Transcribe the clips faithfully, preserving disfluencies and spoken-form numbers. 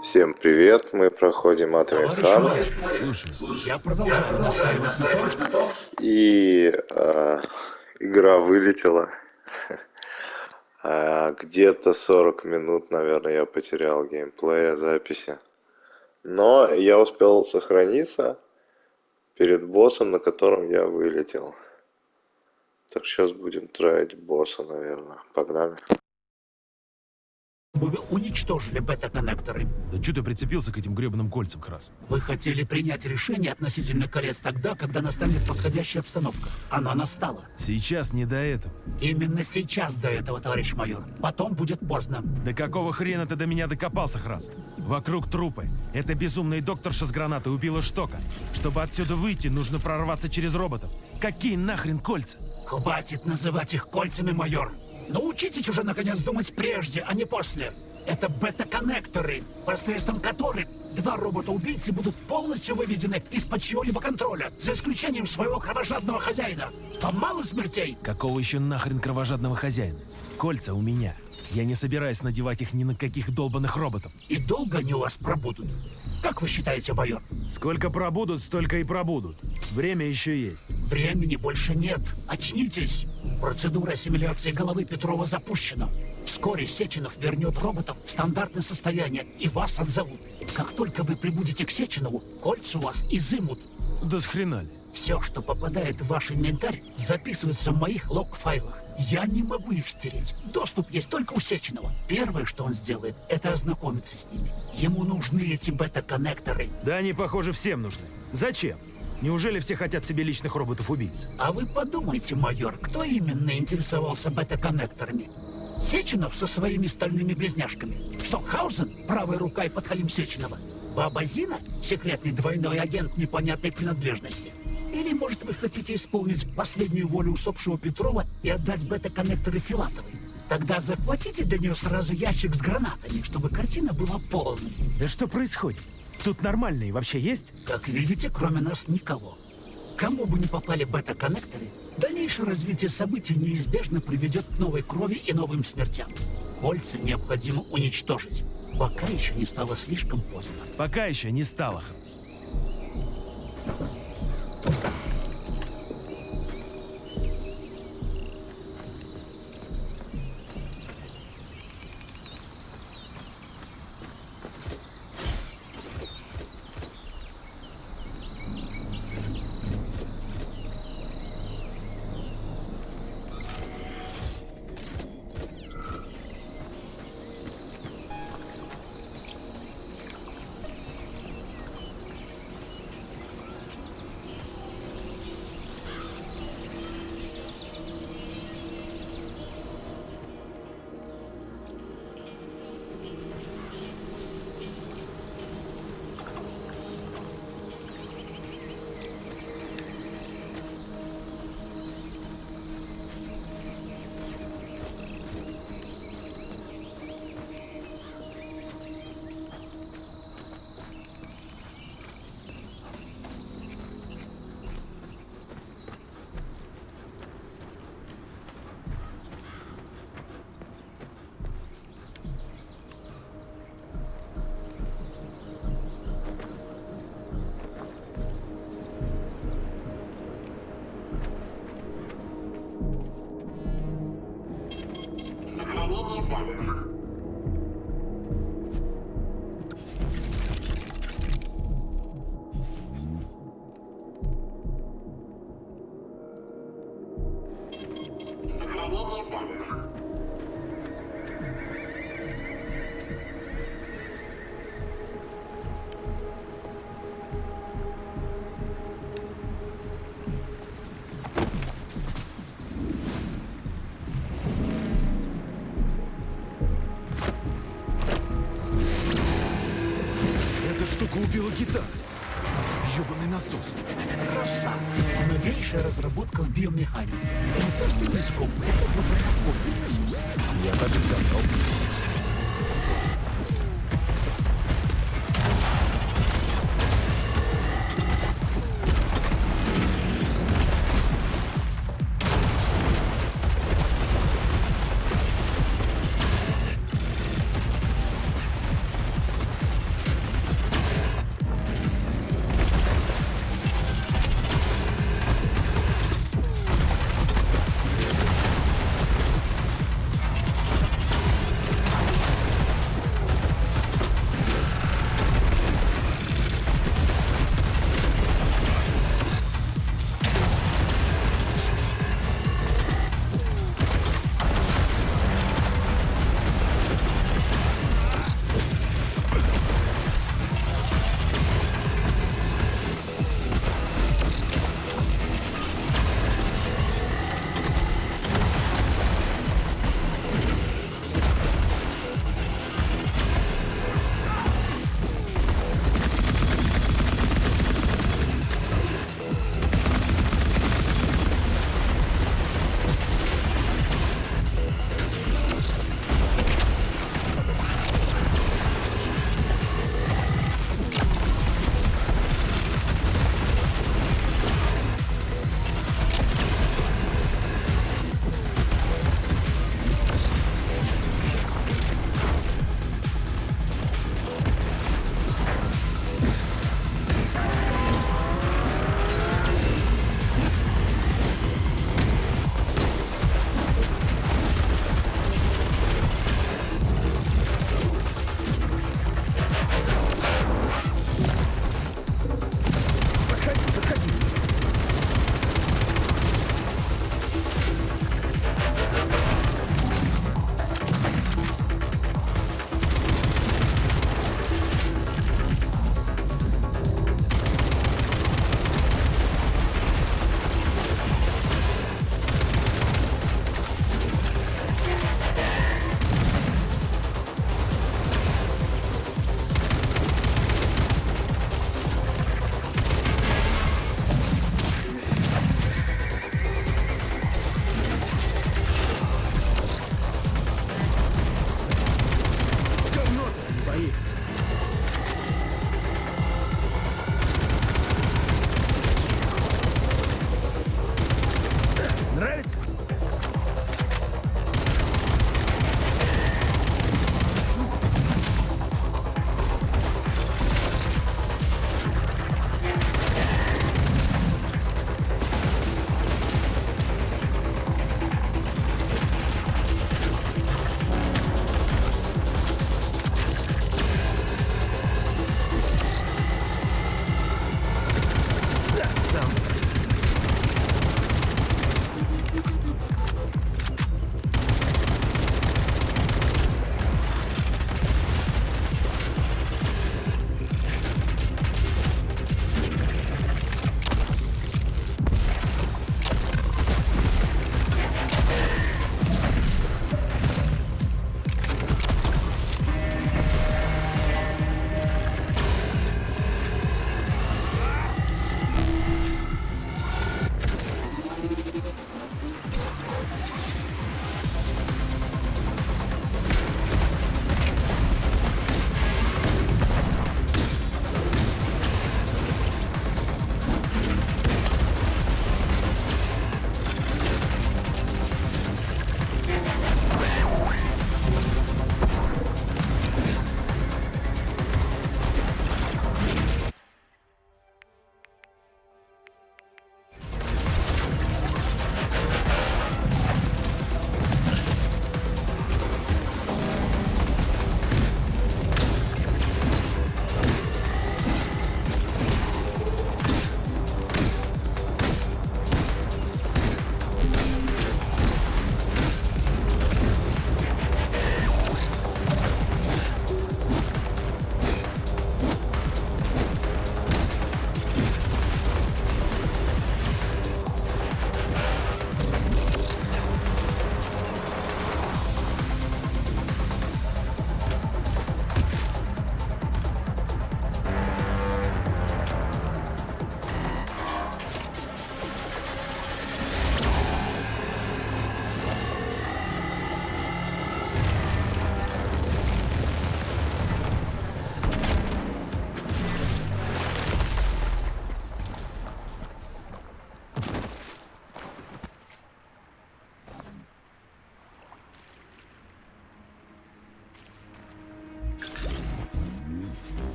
Всем привет, мы проходим Atomic Hunt. Слушай, я продолжаю настаивать на том, что... И э, игра вылетела. А, где-то сорок минут, наверное, я потерял геймплея, записи. Но я успел сохраниться перед боссом, на котором я вылетел. Так, сейчас будем траить босса, наверное. Погнали. Вы уничтожили бета-коннекторы. Да что ты прицепился к этим гребаным кольцам, Крас? Вы хотели принять решение относительно колец тогда, когда настанет подходящая обстановка. Она настала. Сейчас не до этого. Именно сейчас до этого, товарищ майор. Потом будет поздно. Да какого хрена ты до меня докопался, Крас? Вокруг трупы. Эта безумная докторша с гранатой убила Штока. Чтобы отсюда выйти, нужно прорваться через роботов. Какие нахрен кольца? Хватит называть их кольцами, майор. Научитесь уже, наконец, думать прежде, а не после. Это бета-коннекторы, посредством которых два робота-убийцы будут полностью выведены из-под чьего-либо контроля, за исключением своего кровожадного хозяина. Вам мало смертей? Какого еще нахрен кровожадного хозяина? Кольца у меня. Я не собираюсь надевать их ни на каких долбанных роботов. И долго они у вас пробудут? Как вы считаете, майор? Сколько пробудут, столько и пробудут. Время еще есть. Времени больше нет. Очнитесь. Процедура ассимиляции головы Петрова запущена. Вскоре Сеченов вернет роботов в стандартное состояние и вас отзовут. Как только вы прибудете к Сеченову, кольца у вас изымут. Да с хрена ли? Все, что попадает в ваш инвентарь, записывается в моих лог-файлах. Я не могу их стереть. Доступ есть только у Сеченова. Первое, что он сделает, это ознакомиться с ними. Ему нужны эти бета-коннекторы. Да они, похоже, всем нужны. Зачем? Неужели все хотят себе личных роботов-убийц? А вы подумайте, майор, кто именно интересовался бета-коннекторами? Сеченов со своими стальными близняшками? Штокхаузен, правая рука и подхалим Сеченова? Баба Зина, секретный двойной агент непонятной принадлежности? Или, может, вы хотите исполнить последнюю волю усопшего Петрова и отдать бета-коннекторы Филатовой? Тогда заплатите для нее сразу ящик с гранатами, чтобы картина была полной. Да что происходит? Тут нормальные вообще есть? Как видите, кроме нас никого. Кому бы ни попали бета-коннекторы, дальнейшее развитие событий неизбежно приведет к новой крови и новым смертям. Кольца необходимо уничтожить, пока еще не стало слишком поздно. Пока еще не стало, Ханс. Сохранение данных. Сохранение данных. Эта штука убила кита. Ёбаный насос. Краса! Новейшая разработка в биомеханике. Простым языком, это добротворный насос. Я так и сказал.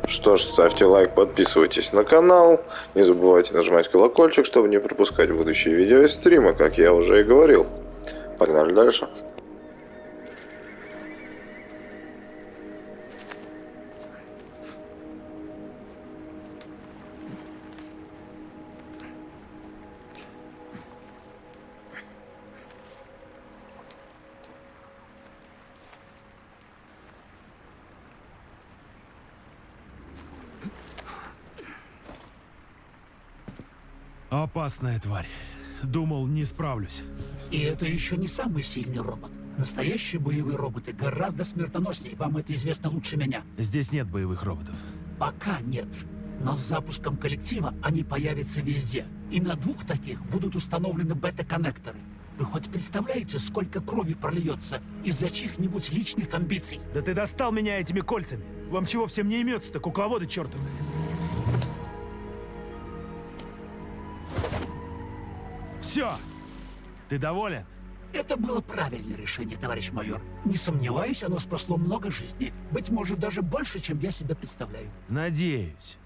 Что ж, ставьте лайк, подписывайтесь на канал. Не забывайте нажимать колокольчик, чтобы не пропускать будущие видео и стримы, как я уже и говорил. Погнали дальше. Опасная тварь. Думал, не справлюсь. И это еще не самый сильный робот. Настоящие боевые роботы гораздо смертоноснее, вам это известно лучше меня. Здесь нет боевых роботов. Пока нет. Но с запуском коллектива они появятся везде. И на двух таких будут установлены бета-коннекторы. Вы хоть представляете, сколько крови прольется из-за чьих-нибудь личных амбиций? Да ты достал меня этими кольцами. Вам чего всем не имется-то, кукловоды чертовы? Все! Ты доволен? Это было правильное решение, товарищ майор. Не сомневаюсь, оно спасло много жизней. Быть может, даже больше, чем я себе представляю. Надеюсь.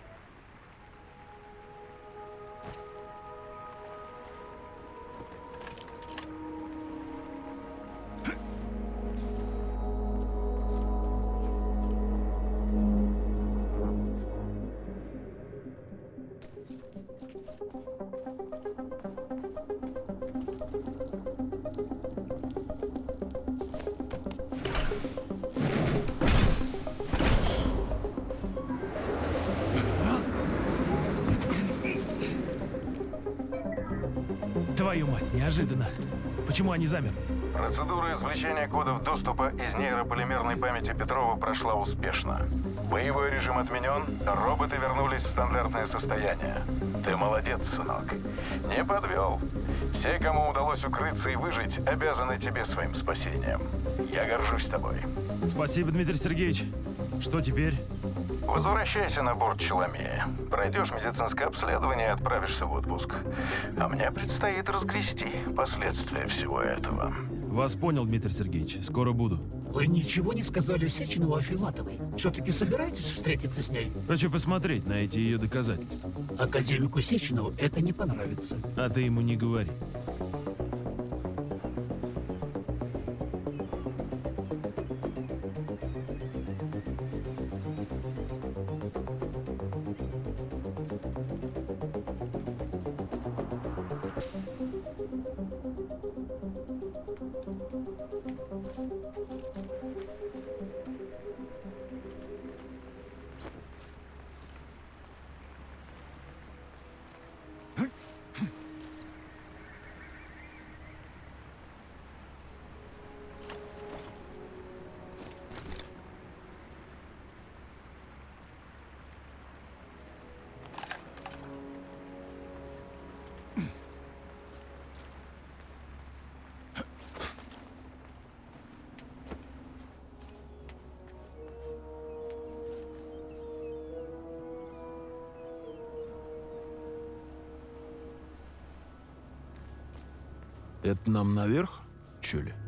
Твою мать, неожиданно. Почему они замерли? Процедура извлечения кодов доступа из нейрополимерной памяти Петрова прошла успешно. Боевой режим отменен, роботы вернулись в стандартное состояние. Ты молодец, сынок. Не подвел. Все, кому удалось укрыться и выжить, обязаны тебе своим спасением. Я горжусь тобой. Спасибо, Дмитрий Сергеевич. Что теперь? Возвращайся на борт Челомея. Пройдешь медицинское обследование и отправишься в отпуск. А мне предстоит разгрести последствия всего этого. Вас понял, Дмитрий Сергеевич. Скоро буду. Вы ничего не сказали Сеченову о Филатовой. Все-таки собираетесь встретиться с ней? Хочу посмотреть на эти ее доказательства. Академику Сеченову это не понравится. А ты ему не говори. Это нам наверх, чё ли?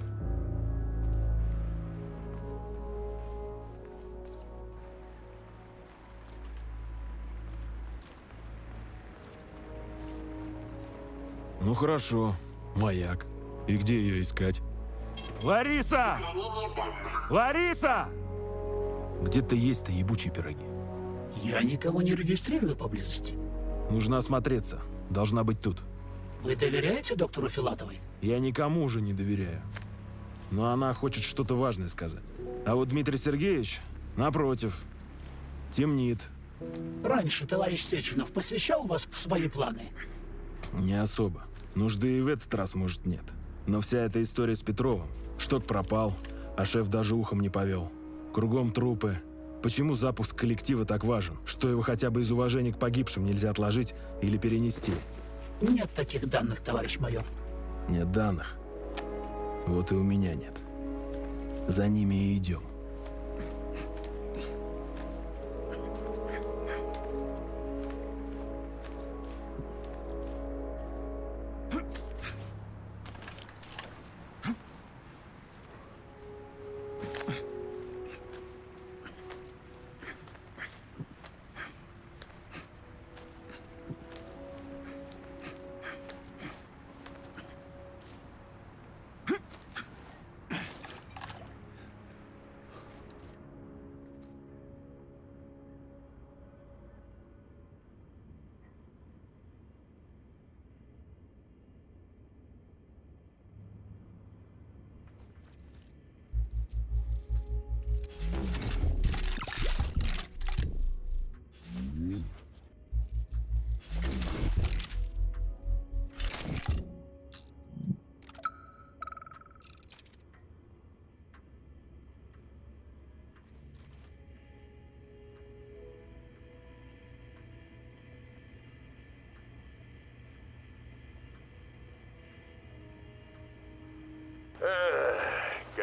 Ну хорошо, маяк. И где ее искать? Лариса! Лариса! Где-то есть-то ебучие пироги. Я никого не регистрирую поблизости. Нужно осмотреться. Должна быть тут. Вы доверяете доктору Филатовой? Я никому уже не доверяю. Но она хочет что-то важное сказать. А вот Дмитрий Сергеевич, напротив, темнит. Раньше товарищ Сеченов посвящал вас в свои планы? Не особо. Нужды и в этот раз, может, нет. Но вся эта история с Петровым. Что-то пропал, а шеф даже ухом не повел. Кругом трупы. Почему запуск коллектива так важен? Что его хотя бы из уважения к погибшим нельзя отложить или перенести? Нет таких данных, товарищ майор. Нет данных. Вот и у меня нет. За ними и идем.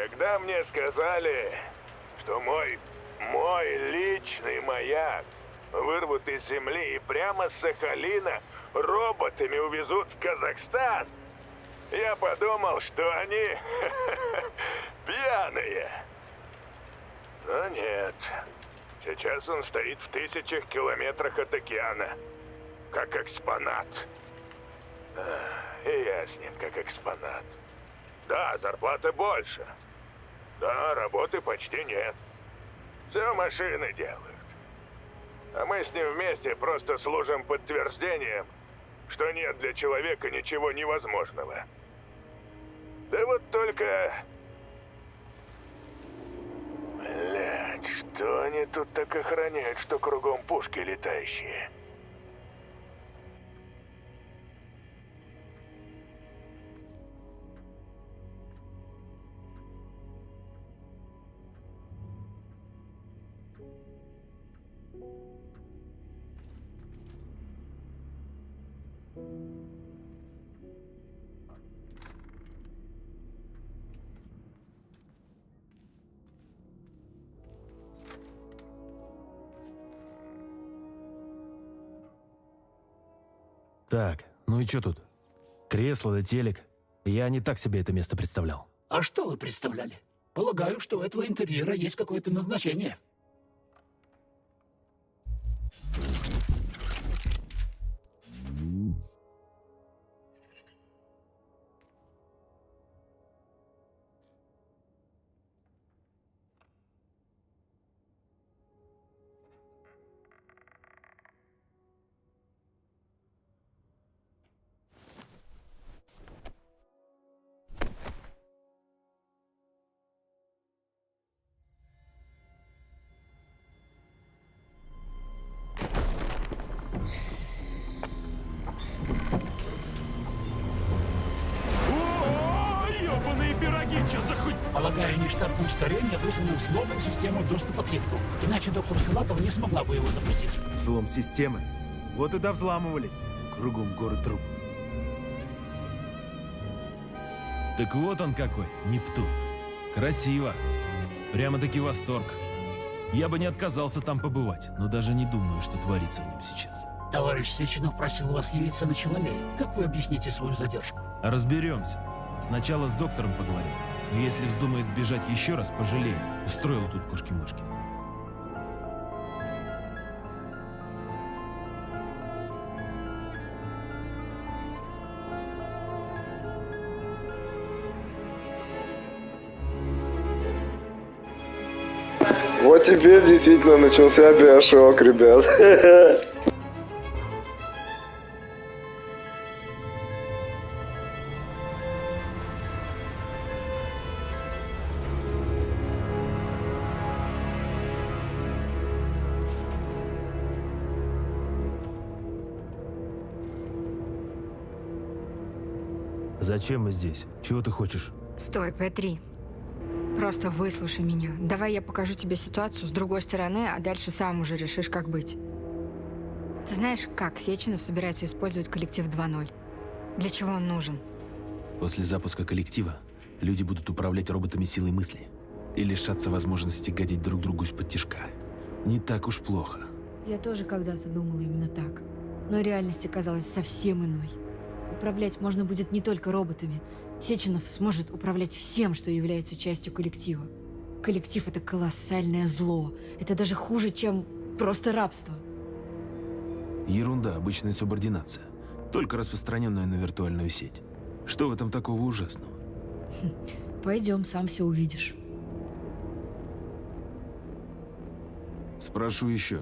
Когда мне сказали, что мой, мой личный маяк вырвут из земли и прямо с Сахалина роботами увезут в Казахстан, я подумал, что они пьяные. Но нет. Сейчас он стоит в тысячах километрах от океана, как экспонат. И я с ним как экспонат. Да, зарплата больше. Да, работы почти нет. Все машины делают. А мы с ним вместе просто служим подтверждением, что нет для человека ничего невозможного. Да вот только... Блядь, что они тут так охраняют, что кругом пушки летающие? Так, ну и что тут? Кресло да телек. Я не так себе это место представлял. А что вы представляли? Полагаю, что у этого интерьера есть какое-то назначение. Полагаю, нештатное ускорение вызвано взломом системы доступа к лифту. Иначе доктор Филатова не смогла бы его запустить. Взлом системы? Вот и довзламывались. Кругом горы трупов. Так вот он какой, Нептун. Красиво. Прямо-таки восторг. Я бы не отказался там побывать, но даже не думаю, что творится в нем сейчас. Товарищ Сеченов просил вас явиться на Челомею. Как вы объясните свою задержку? Разберемся. Сначала с доктором поговорим. Но если вздумает бежать еще раз, пожалею. Устроил тут кошки-мышки. Вот теперь действительно начался биошок, ребят. Зачем мы здесь? Чего ты хочешь? Стой, Пэ три. Просто выслушай меня. Давай я покажу тебе ситуацию с другой стороны, а дальше сам уже решишь, как быть. Ты знаешь, как Сеченов собирается использовать коллектив два ноль? Для чего он нужен? После запуска коллектива люди будут управлять роботами силой мысли и лишаться возможности гадить друг другу из-под тишка. Не так уж плохо. Я тоже когда-то думала именно так. Но реальность оказалась совсем иной. Управлять можно будет не только роботами. Сеченов сможет управлять всем, что является частью коллектива. Коллектив — это колоссальное зло. Это даже хуже, чем просто рабство. Ерунда, обычная субординация. Только распространенная на виртуальную сеть. Что в этом такого ужасного? Пойдем, сам все увидишь. Спрошу еще.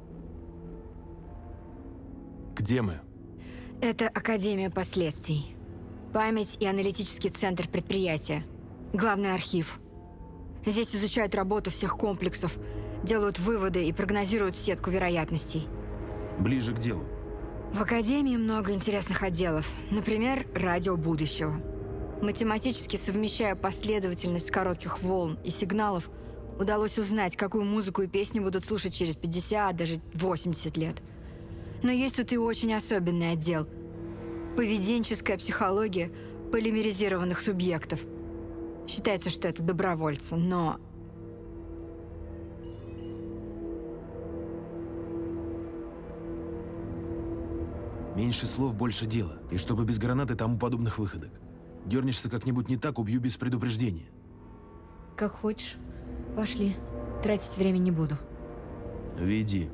Где мы? Это Академия последствий. Память и аналитический центр предприятия. Главный архив. Здесь изучают работу всех комплексов, делают выводы и прогнозируют сетку вероятностей. Ближе к делу. В Академии много интересных отделов. Например, радио будущего. Математически совмещая последовательность коротких волн и сигналов, удалось узнать, какую музыку и песни будут слушать через пятьдесят, даже восемьдесят лет. Но есть тут и очень особенный отдел. Поведенческая психология полимеризированных субъектов. Считается, что это добровольцы, но... Меньше слов, больше дела. И чтобы без гранат и тому подобных выходок. Дернешься как-нибудь не так, убью без предупреждения. Как хочешь. Пошли. Тратить время не буду. Веди.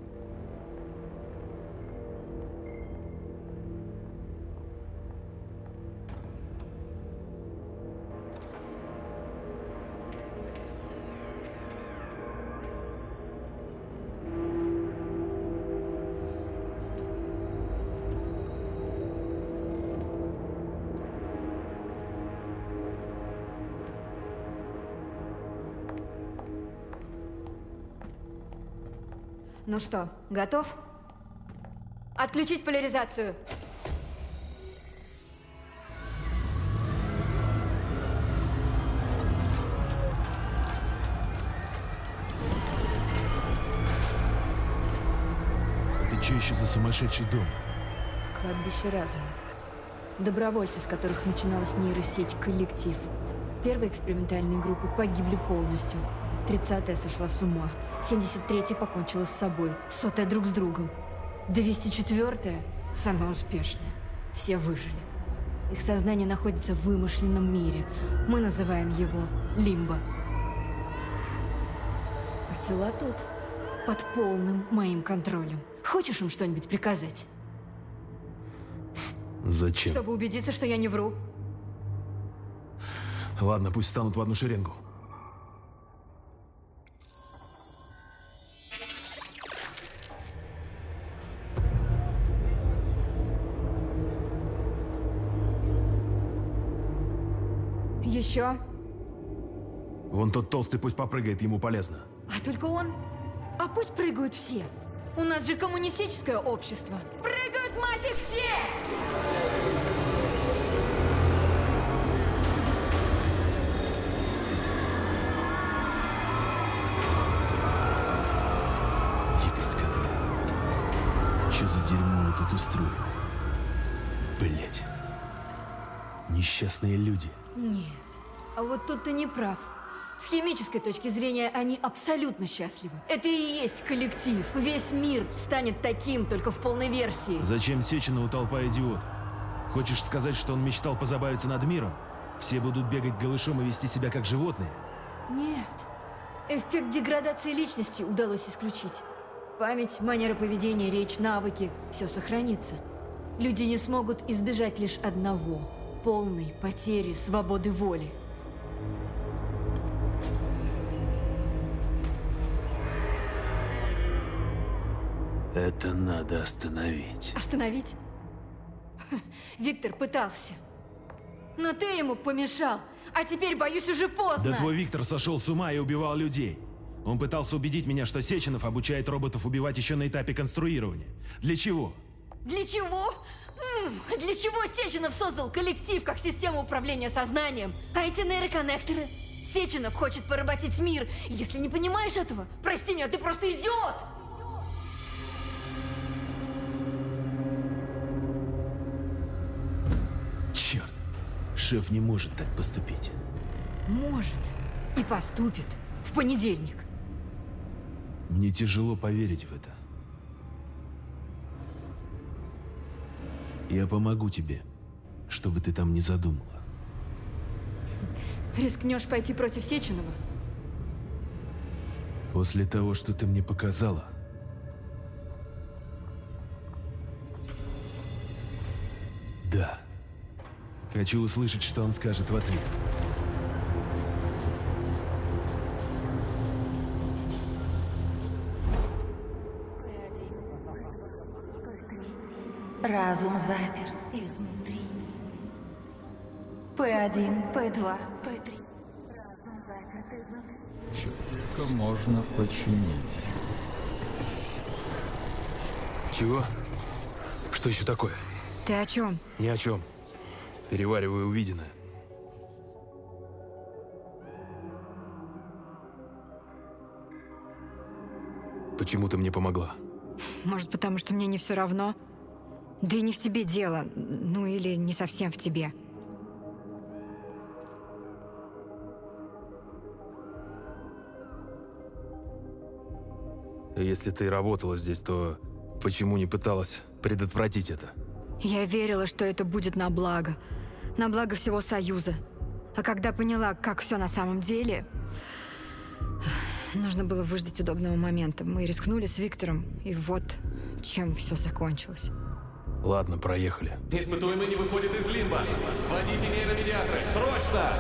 Ну что, готов? Отключить поляризацию. Это что еще за сумасшедший дом? Кладбище разума. Добровольцы, с которых начиналась нейросеть «Коллектив». Первые экспериментальные группы погибли полностью. тридцатая сошла с ума. семьдесят третья покончила с собой. Сотая друг с другом. двести четвёртая самая успешная. Все выжили. Их сознание находится в вымышленном мире. Мы называем его Лимбо. А тела тут под полным моим контролем. Хочешь им что-нибудь приказать? Зачем? Чтобы убедиться, что я не вру. Ладно, пусть встанут в одну шеренгу. Еще? Вон тот толстый пусть попрыгает, ему полезно. А только он? А пусть прыгают все. У нас же коммунистическое общество. Прыгают, мать их, все! Дикость какая. Что за дерьмо вы тут устроили? Блять. Несчастные люди. Нет. А вот тут ты не прав. С химической точки зрения они абсолютно счастливы. Это и есть коллектив. Весь мир станет таким, только в полной версии. Зачем Сеченову толпа идиотов? Хочешь сказать, что он мечтал позабавиться над миром? Все будут бегать голышом и вести себя как животные? Нет. Эффект деградации личности удалось исключить. Память, манера поведения, речь, навыки – все сохранится. Люди не смогут избежать лишь одного – полной потери свободы воли. Это надо остановить. Остановить? Виктор пытался. Но ты ему помешал. А теперь, боюсь, уже поздно. Да твой Виктор сошел с ума и убивал людей. Он пытался убедить меня, что Сеченов обучает роботов убивать еще на этапе конструирования. Для чего? Для чего? М-м, для чего Сеченов создал коллектив как систему управления сознанием? А эти нейроконнекторы? Сеченов хочет поработить мир. Если не понимаешь этого, прости меня, ты просто идиот! Черт, шеф не может так поступить. Может. И поступит. В понедельник. Мне тяжело поверить в это. Я помогу тебе, чтобы ты там не задумала. Рискнешь пойти против Сеченова? После того, что ты мне показала, да. Хочу услышать, что он скажет в ответ. Разум заперт изнутри. Пэ один, Пэ два, Пэ три. Человека можно починить. Чего? Что еще такое? Ты о чем? Ни о чем. Перевариваю увиденное. Почему ты мне помогла? Может, потому что мне не все равно? Да и не в тебе дело. Ну или не совсем в тебе. Если ты работала здесь, то почему не пыталась предотвратить это? Я верила, что это будет на благо. На благо всего Союза. А когда поняла, как все на самом деле, нужно было выждать удобного момента. Мы рискнули с Виктором, и вот чем все закончилось. Ладно, проехали. Испытуемый не выходит из лимба. Вводите нейромедиаторы. Срочно!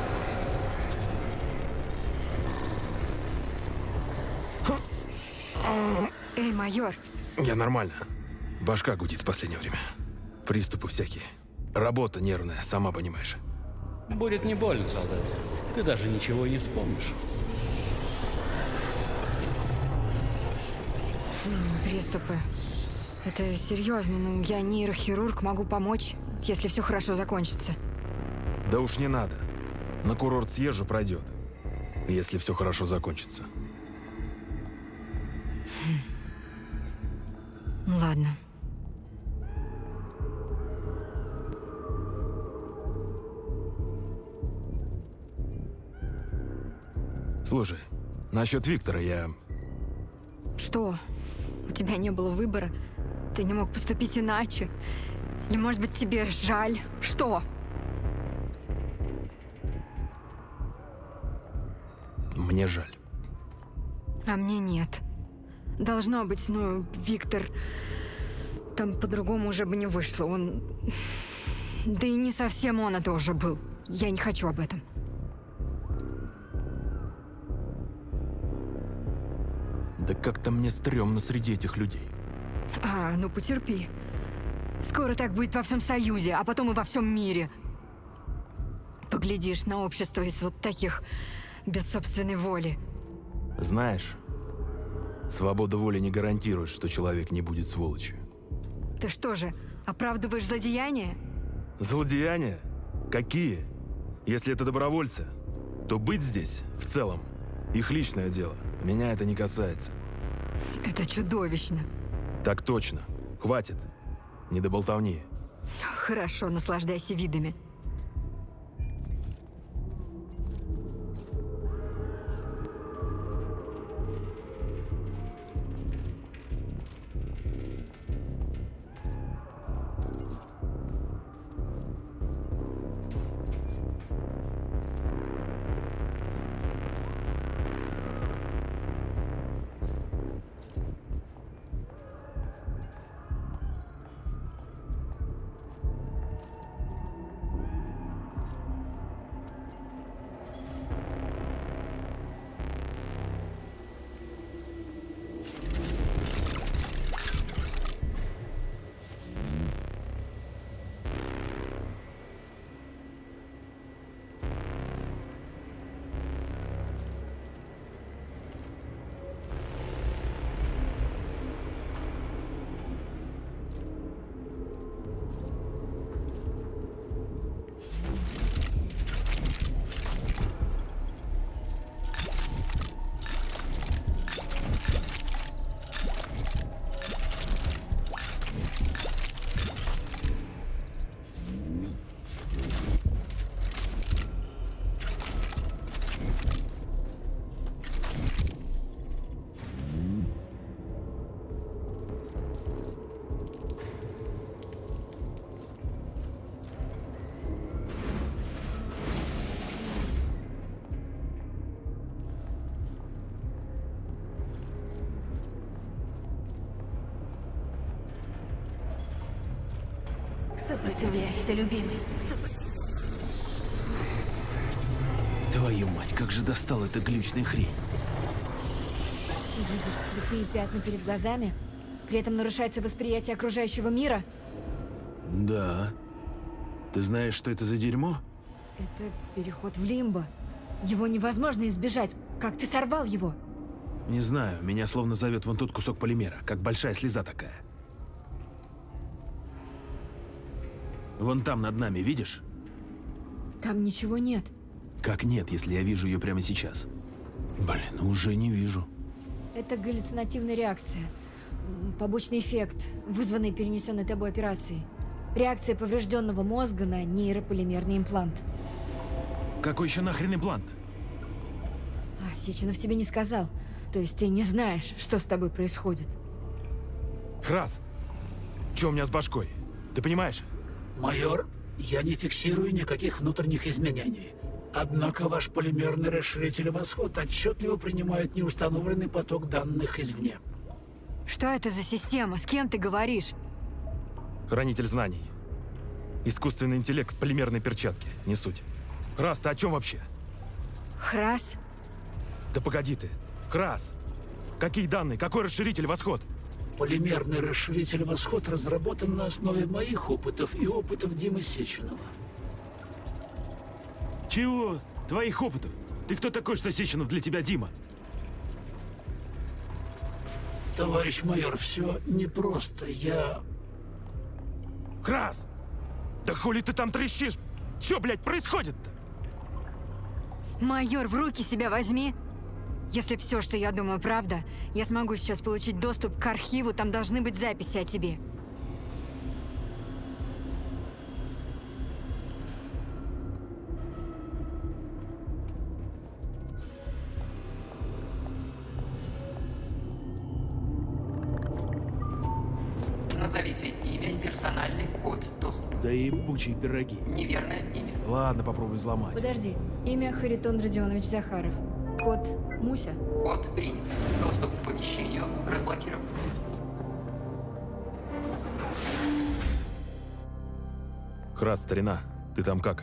Эй, майор. Я нормально. Башка гудит в последнее время. Приступы всякие. Работа нервная, сама понимаешь. Будет не больно, солдат. Ты даже ничего и не вспомнишь. Приступы. Это серьезно, но я нейрохирург, могу помочь, если все хорошо закончится. Да уж не надо. На курорт съезжу, пройдет. Если все хорошо закончится. Ладно. Слушай, насчет Виктора я... Что? У тебя не было выбора? Ты не мог поступить иначе? Или, может быть, тебе жаль? Что? Мне жаль. А мне нет. Должно быть, ну, Виктор... Там по-другому уже бы не вышло. Он... Да и не совсем он это уже был. Я не хочу об этом. Да как-то мне стрёмно среди этих людей. А, ну потерпи. Скоро так будет во всем Союзе, а потом и во всем мире. Поглядишь на общество из вот таких, без собственной воли. Знаешь, свобода воли не гарантирует, что человек не будет сволочью. Ты что же, оправдываешь злодеяния? Злодеяния? Какие? Если это добровольцы, то быть здесь, в целом, их личное дело. Меня это не касается. Это чудовищно. Так точно. Хватит. Не до болтовни. Хорошо, наслаждайся видами. Сопротивляйся, любимый. Сопро... Твою мать, как же достал эта глючная хрень. Ты видишь цветные пятна перед глазами? При этом нарушается восприятие окружающего мира? Да. Ты знаешь, что это за дерьмо? Это переход в лимбо. Его невозможно избежать. Как ты сорвал его? Не знаю, меня словно зовет вон тот кусок полимера, как большая слеза такая. Вон там над нами, видишь? Там ничего нет. Как нет, если я вижу ее прямо сейчас? Блин, уже не вижу. Это галлюцинативная реакция. Побочный эффект, вызванный перенесенной тобой операцией. Реакция поврежденного мозга на нейрополимерный имплант. Какой еще нахрен имплант? А, Сеченов тебе не сказал. То есть ты не знаешь, что с тобой происходит? Храс, что у меня с башкой? Ты понимаешь? Майор, я не фиксирую никаких внутренних изменений. Однако ваш полимерный расширитель «Восход» отчетливо принимает неустановленный поток данных извне. Что это за система? С кем ты говоришь? Хранитель знаний. Искусственный интеллект в полимерной перчатке. Не суть. Храс, ты о чем вообще? Храс? Да погоди ты. Храс! Какие данные? Какой расширитель «Восход»? Полимерный расширитель «Восход» разработан на основе моих опытов и опытов Димы Сеченова. Чего? Твоих опытов? Ты кто такой, что Сеченов для тебя Дима? Товарищ майор, все непросто. Я... Храс! Да хули ты там трещишь? Че, блядь, происходит-то? Майор, в руки себя возьми! Если все, что я думаю, правда, я смогу сейчас получить доступ к архиву, там должны быть записи о тебе. Назовите имя и персональный код доступа. Да ебучие пироги. Неверное имя. Ладно, попробуй взломать. Подожди. Имя Харитон Родионович Захаров. Код Муся. Код принят. Доступ к помещению разблокирован. Храс, старина, ты там как?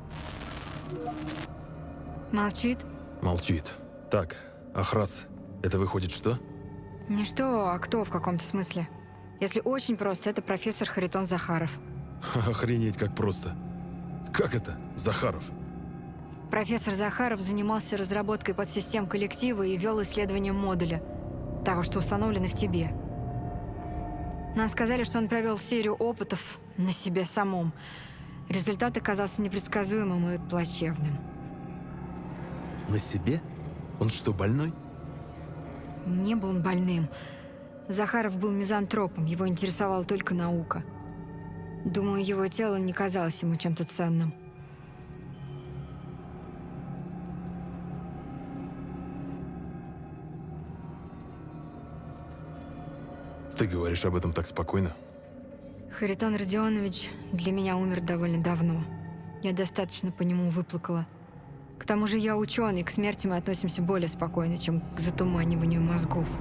Молчит? Молчит. Так, а Храс, это выходит что? Не что, а кто в каком-то смысле. Если очень просто, это профессор Харитон Захаров. Охренеть, как просто. Как это, Захаров? Профессор Захаров занимался разработкой подсистем коллектива и вел исследование модуля, того, что установлено в тебе. Нам сказали, что он провел серию опытов на себе самом. Результат оказался непредсказуемым и плачевным. На себе? Он что, больной? Не был он больным. Захаров был мизантропом, его интересовала только наука. Думаю, его тело не казалось ему чем-то ценным. Ты говоришь об этом так спокойно? Харитон Родионович для меня умер довольно давно. Я достаточно по нему выплакала. К тому же я ученый, к смерти мы относимся более спокойно, чем к затуманиванию мозгов.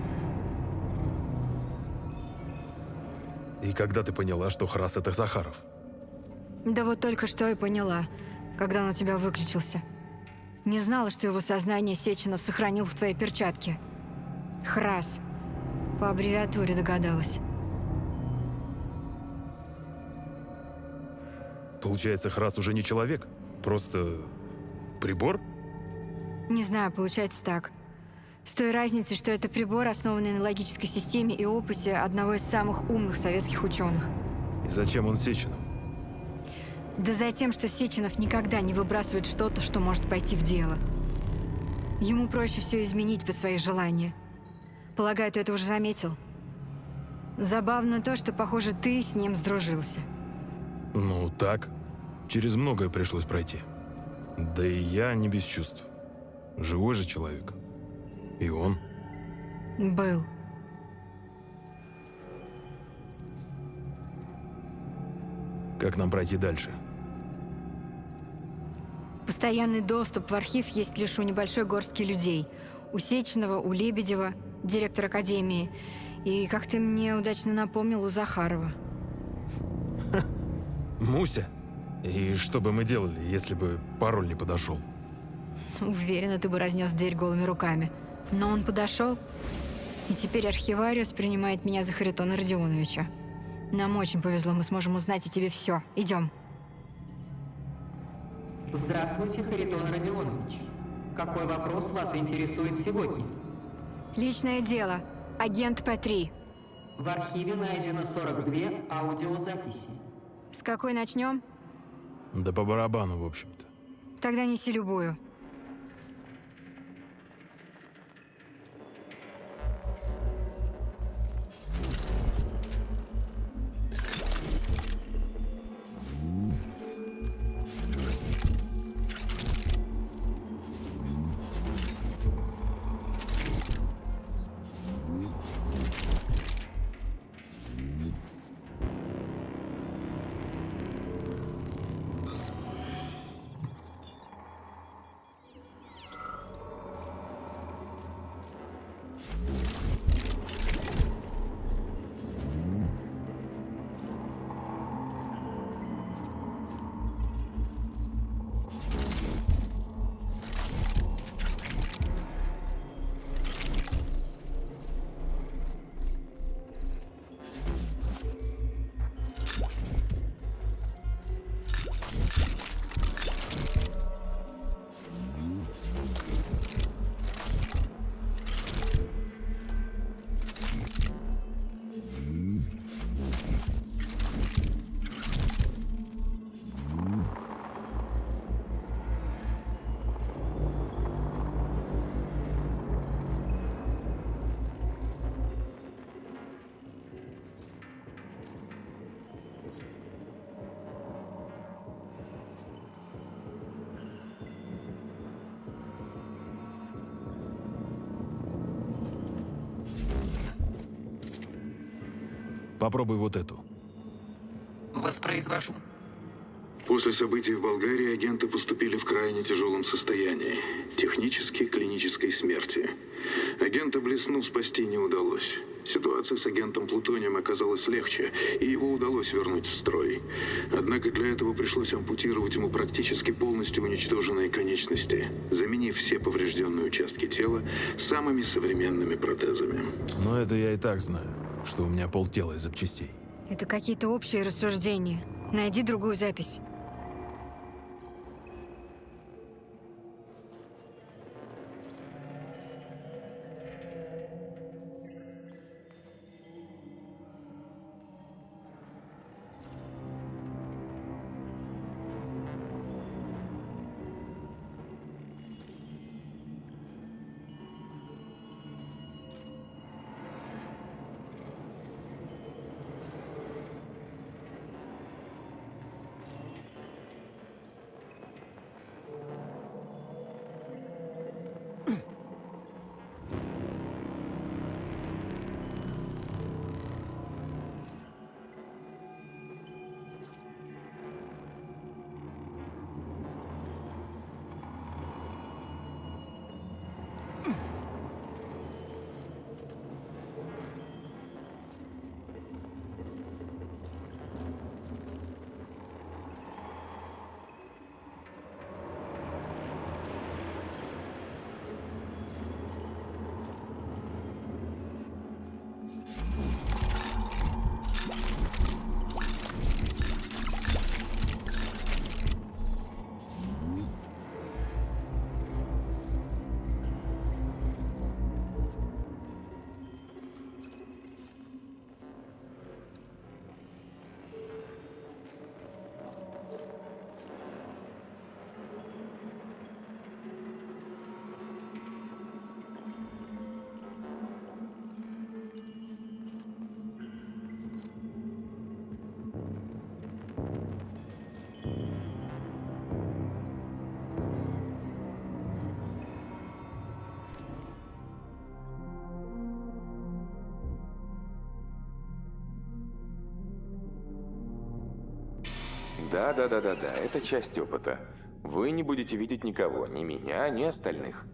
И когда ты поняла, что Храс — это Захаров? Да вот только что и поняла, когда он у тебя выключился. Не знала, что его сознание Сеченов сохранил в твоей перчатке. Храс. По аббревиатуре догадалась. Получается, Храс уже не человек? Просто прибор? Не знаю, получается так. С той разницей, что это прибор, основанный на логической системе и опыте одного из самых умных советских ученых. И зачем он Сеченов? Да за тем, что Сеченов никогда не выбрасывает что-то, что может пойти в дело. Ему проще все изменить под свои желания. Полагаю, ты это уже заметил. Забавно то, что, похоже, ты с ним сдружился. Ну, так. Через многое пришлось пройти. Да и я не без чувств. Живой же человек. И он. Был. Как нам пройти дальше? Постоянный доступ в архив есть лишь у небольшой горстки людей. У Сеченова, у Лебедева, директор академии. И, как ты мне удачно напомнил, у Захарова. Муся? И что бы мы делали, если бы пароль не подошел? Уверена, ты бы разнес дверь голыми руками. Но он подошел, и теперь архивариус принимает меня за Харитона Родионовича. Нам очень повезло, мы сможем узнать о тебе все. Идем. Здравствуйте, Харитон Родионович. Какой вопрос вас интересует сегодня? Личное дело. Агент Пэ три. В архиве найдено сорок две аудиозаписи. С какой начнем? Да по барабану, в общем-то. Тогда неси любую. Попробуй вот эту. Воспроизвожу. После событий в Болгарии агенты поступили в крайне тяжелом состоянии. Технически клинической смерти. Агента Блесну спасти не удалось. Ситуация с агентом Плутонием оказалась легче, и его удалось вернуть в строй. Однако для этого пришлось ампутировать ему практически полностью уничтоженные конечности, заменив все поврежденные участки тела самыми современными протезами. Но это я и так знаю, что у меня полтела из запчастей. Это какие-то общие рассуждения. Найди другую запись. Да-да-да-да-да, это часть опыта. Вы не будете видеть никого, ни меня, ни остальных.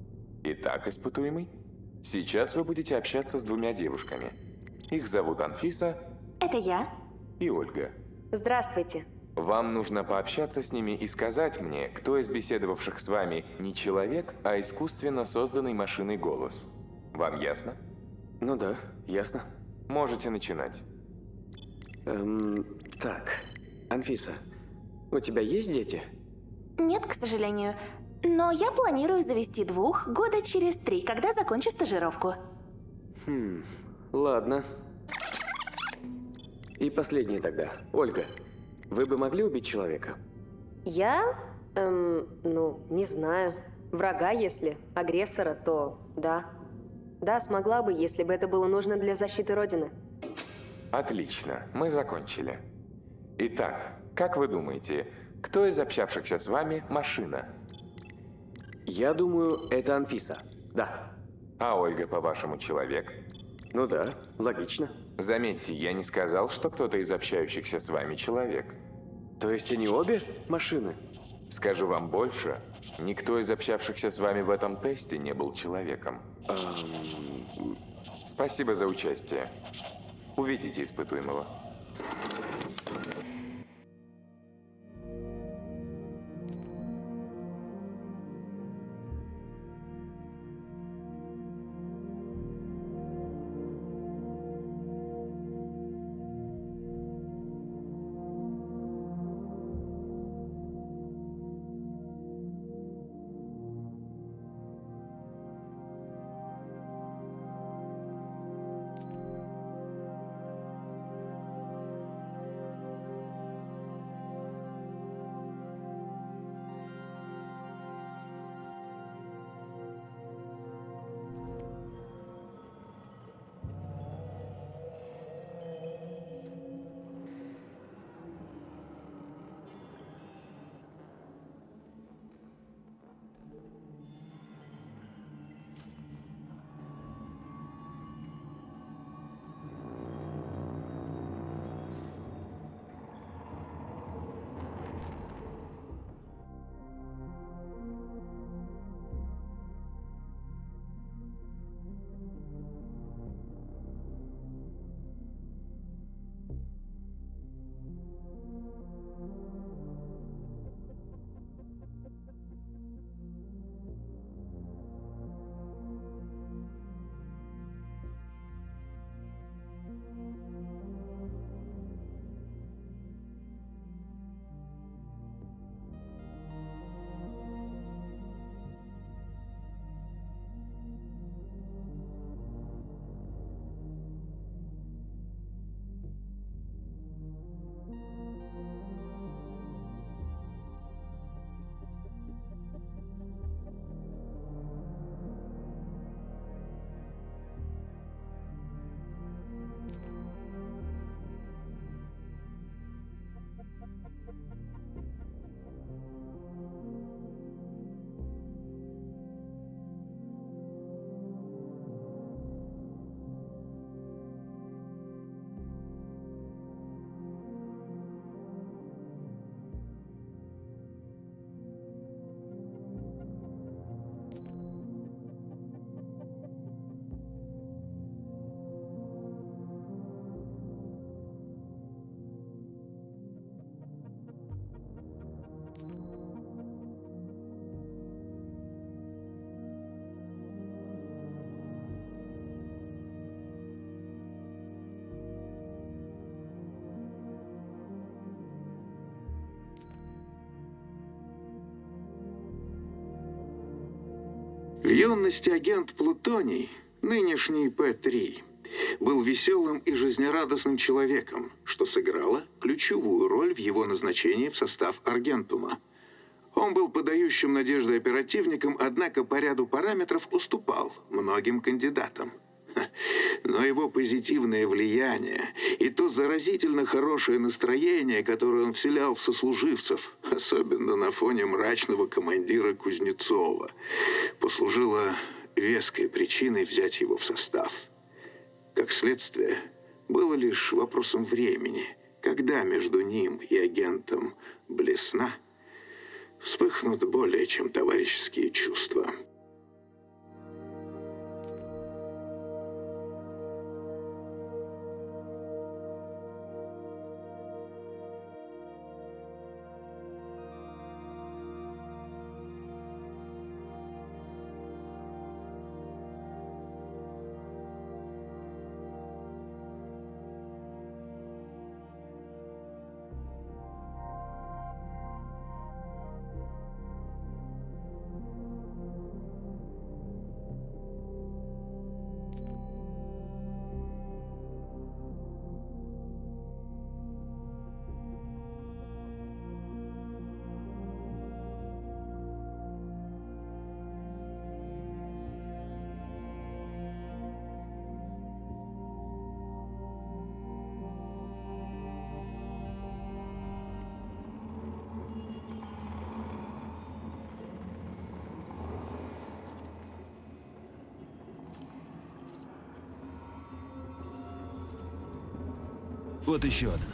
Итак, испытуемый, сейчас вы будете общаться с двумя девушками. Их зовут Анфиса. Это я. И Ольга. Здравствуйте. Вам нужно пообщаться с ними и сказать мне, кто из беседовавших с вами не человек, а искусственно созданный машиной голос. Вам ясно? Ну да, ясно. Можете начинать. Эм, так, Анфиса, у тебя есть дети? Нет, к сожалению. Но я планирую завести двух года через три, когда закончу стажировку. Хм, ладно. И последнее тогда. Ольга, вы бы могли убить человека? Я? Эм, ну, не знаю. Врага, если. Агрессора, то да. Да, смогла бы, если бы это было нужно для защиты Родины. Отлично, мы закончили. Итак, как вы думаете, кто из общавшихся с вами машина? Я думаю, это Анфиса. Да. А Ольга, по-вашему, человек? Ну да, логично. Заметьте, я не сказал, что кто-то из общающихся с вами человек. То есть они обе машины? Скажу вам больше, никто из общавшихся с вами в этом тесте не был человеком. Эм... Спасибо за участие. Увидите испытуемого. В юности агент Плутоний, нынешний Пэ три, был веселым и жизнерадостным человеком, что сыграло ключевую роль в его назначении в состав Аргентума. Он был подающим надежды оперативником, однако по ряду параметров уступал многим кандидатам. Но его позитивное влияние и то заразительно хорошее настроение, которое он вселял в сослуживцев, особенно на фоне мрачного командира Кузнецова, послужило веской причиной взять его в состав. Как следствие, было лишь вопросом времени, когда между ним и агентом Блесна вспыхнут более чем товарищеские чувства. Вот еще одна.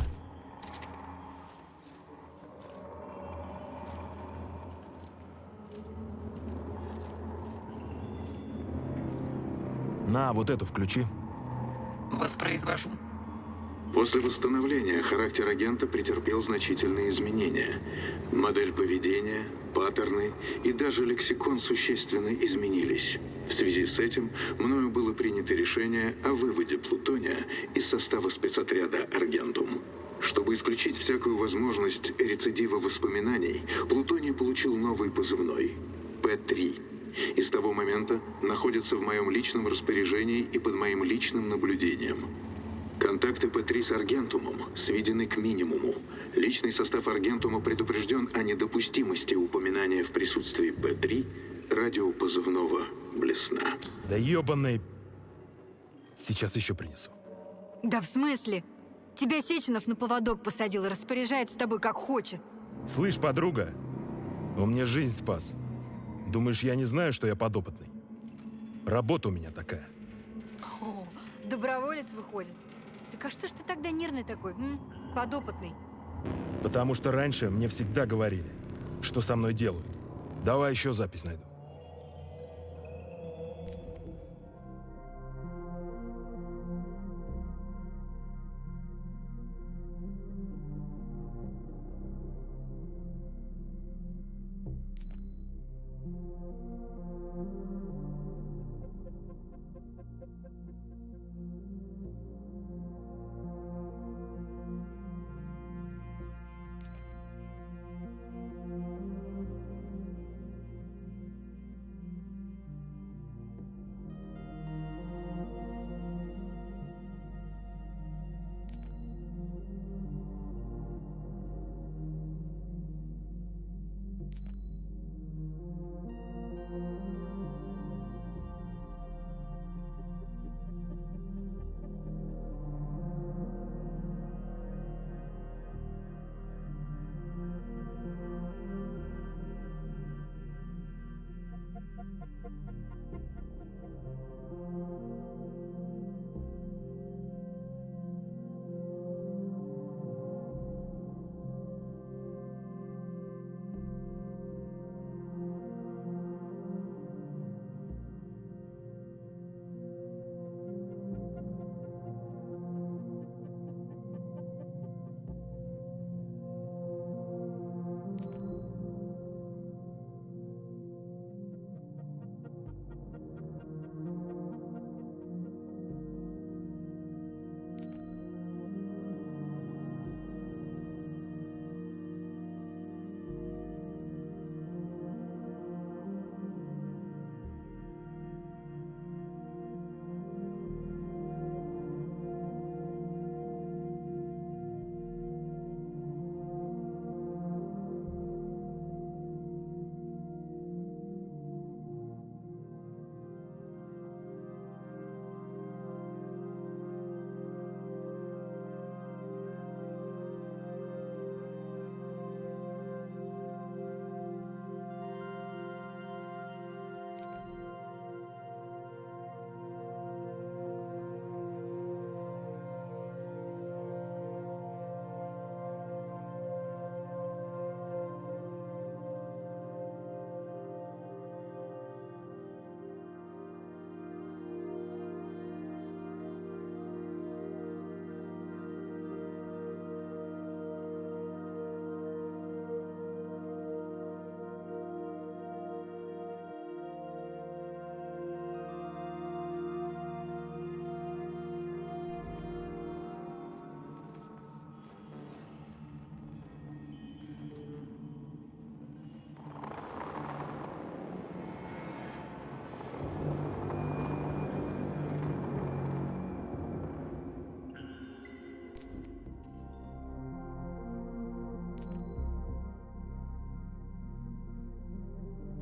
На, вот эту включи. Воспроизвожу. После восстановления характер агента претерпел значительные изменения. Модель поведения, паттерны и даже лексикон существенно изменились. В связи с этим мною было принято решение о выводе Плутония из состава спецотряда «Аргентум». Чтобы исключить всякую возможность рецидива воспоминаний, Плутоний получил новый позывной – Пэ три. И с того момента находится в моем личном распоряжении и под моим личным наблюдением. Контакты Пэ три с Аргентумом сведены к минимуму. Личный состав Аргентума предупрежден о недопустимости упоминания в присутствии Пэ три радиопозывного Блесна. Да ебаный... Сейчас еще принесу. Да в смысле? Тебя Сеченов на поводок посадил и распоряжается тобой как хочет. Слышь, подруга, он мне жизнь спас. Думаешь, я не знаю, что я подопытный? Работа у меня такая. О, доброволец выходит. Так а что ж ты тогда нервный такой, м? Подопытный? Потому что раньше мне всегда говорили, что со мной делают. Давай еще запись найду.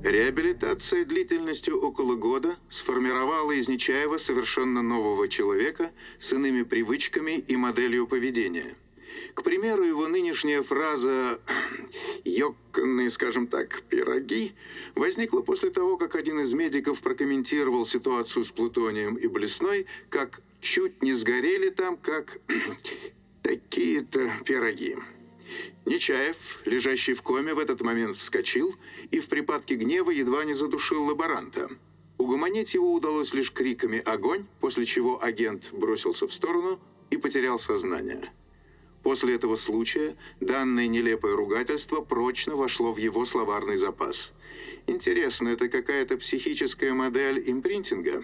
Реабилитация длительностью около года сформировала из Нечаева совершенно нового человека с иными привычками и моделью поведения. К примеру, его нынешняя фраза «ёкканные, скажем так, пироги» возникла после того, как один из медиков прокомментировал ситуацию с плутонием и блесной, как «чуть не сгорели там, как такие-то пироги». Нечаев, лежащий в коме, в этот момент вскочил и в припадке гнева едва не задушил лаборанта. Угомонить его удалось лишь криками «Огонь!», после чего агент бросился в сторону и потерял сознание. После этого случая данное нелепое ругательство прочно вошло в его словарный запас. Интересно, это какая-то психическая модель импринтинга?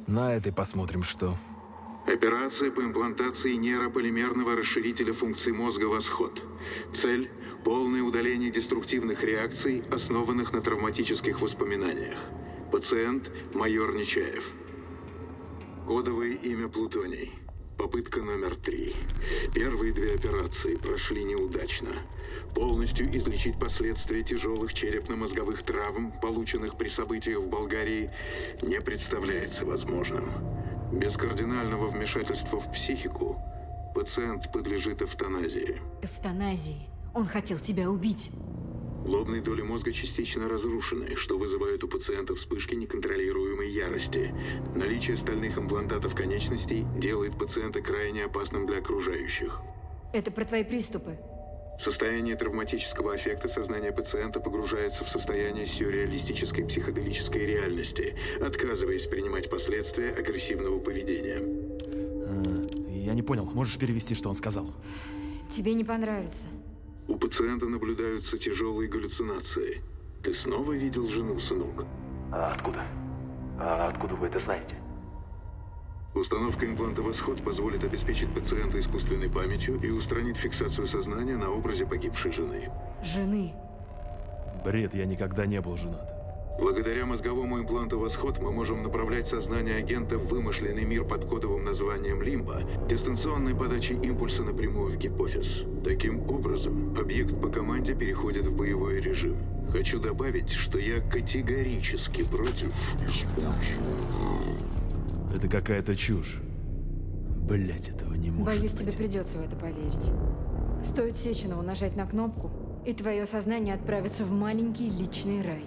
На этой посмотрим, что. Операция по имплантации нейрополимерного расширителя функций мозга «Восход». Цель – полное удаление деструктивных реакций, основанных на травматических воспоминаниях. Пациент – майор Нечаев. Кодовое имя Плутоний. Попытка номер три. Первые две операции прошли неудачно. Полностью излечить последствия тяжелых черепно-мозговых травм, полученных при событиях в Болгарии, не представляется возможным. Без кардинального вмешательства в психику пациент подлежит эвтаназии. Эвтаназии? Он хотел тебя убить. Лобные доли мозга частично разрушены, что вызывает у пациента вспышки неконтролируемой ярости. Наличие стальных имплантатов конечностей делает пациента крайне опасным для окружающих. Это про твои приступы. В состоянии травматического аффекта сознание пациента погружается в состояние сюрреалистической психоделической реальности, отказываясь принимать последствия агрессивного поведения. А, я не понял, можешь перевести, что он сказал? Тебе не понравится. У пациента наблюдаются тяжелые галлюцинации. Ты снова видел жену, сынок? А откуда? А откуда вы это знаете? Установка импланта «Восход» позволит обеспечить пациента искусственной памятью и устранить фиксацию сознания на образе погибшей жены. Жены? Бред, я никогда не был женат. Благодаря мозговому импланту «Восход» мы можем направлять сознание агента в вымышленный мир под кодовым названием «Лимбо», дистанционной подачей импульса напрямую в гипофиз. Таким образом, объект по команде переходит в боевой режим. Хочу добавить, что я категорически против использования. Это какая-то чушь. Блять, этого не может Боюсь, быть. тебе придется в это поверить. Стоит Сеченову нажать на кнопку, и твое сознание отправится в маленький личный рай.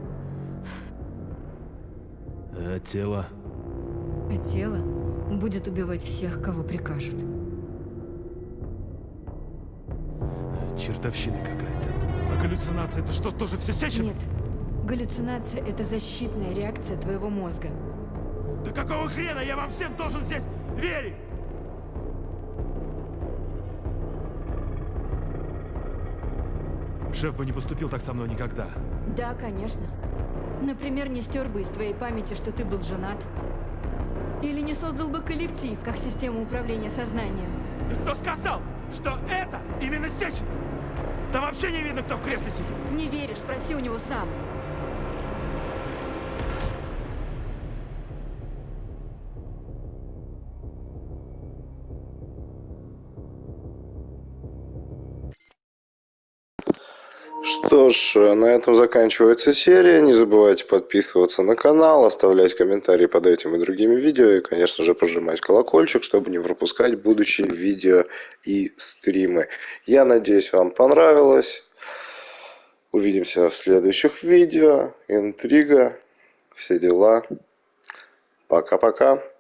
А тело? А тело будет убивать всех, кого прикажут. Чертовщина какая-то. А галлюцинация — это что, тоже все Сеченов? Нет. Галлюцинация — это защитная реакция твоего мозга. Да какого хрена я вам всем должен здесь верить? Шеф бы не поступил так со мной никогда. Да, конечно. Например, не стер бы из твоей памяти, что ты был женат. Или не создал бы коллектив, как систему управления сознанием. Да кто сказал, что это именно Сечин? Там вообще не видно, кто в кресле сидит. Не веришь? Спроси у него сам. Что ж, на этом заканчивается серия. Не забывайте подписываться на канал, оставлять комментарии под этим и другими видео. И, конечно же, прожимать колокольчик, чтобы не пропускать будущие видео и стримы. Я надеюсь, вам понравилось. Увидимся в следующих видео. Интрига. Все дела. Пока-пока.